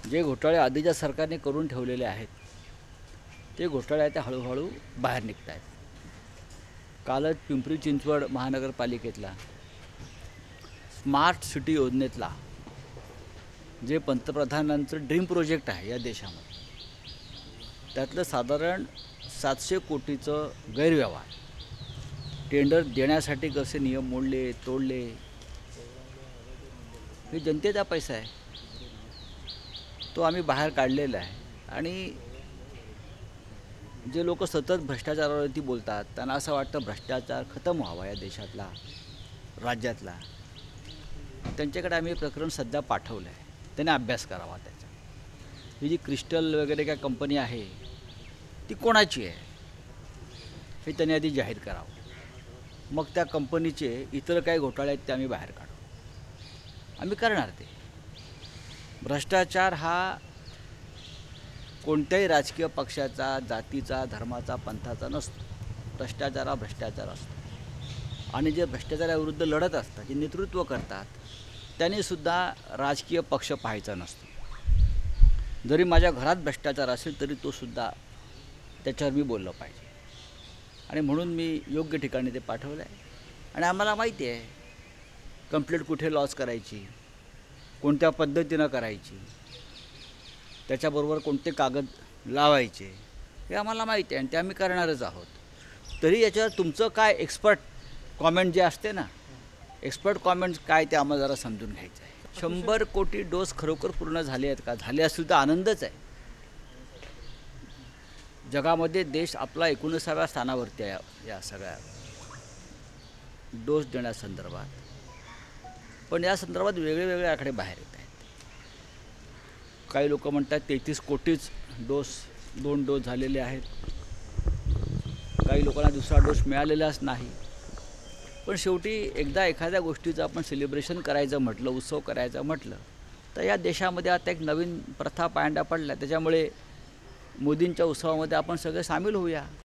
जे घोटाळे आधीच्या सरकारने करून ठेवलेले आहेत ते घोटाळे आता हळूहळू बाहेर निघत आहेत. कालच पिंपरी चिंचवड महानगरपालिकेतला स्मार्ट सिटी योजनेतला जे पंतप्रधानांचं ड्रीम प्रोजेक्ट आहे या देशामध्ये, त्यातलं साधारण 700 कोटीचं गैरव्यवहार, टेंडर देण्यासाठी कसे नियम मोडले तोडले, हे जनतेचा पैसा आहे, तो आम्ही बाहेर काढलेला आहे. आणि जे लोक सतत भ्रष्टाचारावरती बोलतात त्यांना असं वाटतं भ्रष्टाचार खतम व्हावा या देशातला, राज्यातला. त्यांच्याकडे आम्ही प्रकरण सध्या पाठवलं आहे, त्याने अभ्यास करावा त्याचा. ही जी क्रिस्टल वगैरे काय कंपनी आहे ती कोणाची आहे हे त्यांनी आधी जाहीर करावं. मग त्या कंपनीचे इतर काही घोटाळे आहेत ते आम्ही बाहेर काढू. आम्ही करणार ते. भ्रष्टाचार हा कोणत्याही राजकीय पक्षाचा, जातीचा, धर्माचा, पंथाचा नसतो. भ्रष्टाचार हा भ्रष्टाचार असतो. आणि जे भ्रष्टाचाराविरुद्ध लढत असतात, जे नेतृत्व करतात, त्यांनीसुद्धा राजकीय पक्ष पाहायचा नसतो. जरी माझ्या घरात भ्रष्टाचार असेल तरी तोसुद्धा त्याच्यावर मी बोललं पाहिजे. आणि म्हणून मी योग्य ठिकाणी ते पाठवलं आहे. आणि आम्हाला माहिती आहे कंप्लेंट कुठे लॉस करायची, कोणत्या पद्धतीनं करायची, त्याच्याबरोबर कोणते कागद लावायचे, हे आम्हाला माहिती आहे आणि ते आम्ही करणारच आहोत. तरी याच्यावर तुमचं काय एक्सपर्ट कॉमेंट जे असते ना, एक्सपर्ट कॉमेंट्स काय ते आम्हाला जरा समजून घ्यायचं आहे. 100 कोटी डोस खरोखर पूर्ण झाले आहेत का? झाले असतील तर आनंदच आहे. जगामध्ये देश आपला 19व्या स्थानावरती आहे या सगळ्या डोस देण्यासंदर्भात. पण या संदर्भात वेगळे आकडे बाहेर येत आहेत. काही लोक म्हणतात 33 कोटीच दोन डोस झालेले आहेत. काही लोकांना दुसरा डोस मिळालेलाच नाही. पण शेवटी एकदा एखाद्या गोष्टीचं आपण सेलिब्रेशन करायचं म्हटलं, उत्सव करायचा म्हटलं, तर या देशामध्ये आता एक नवीन प्रथा पायंडा पडला. त्याच्यामुळे मोदींच्या उत्सवामध्ये आपण सगळे सामील होऊया.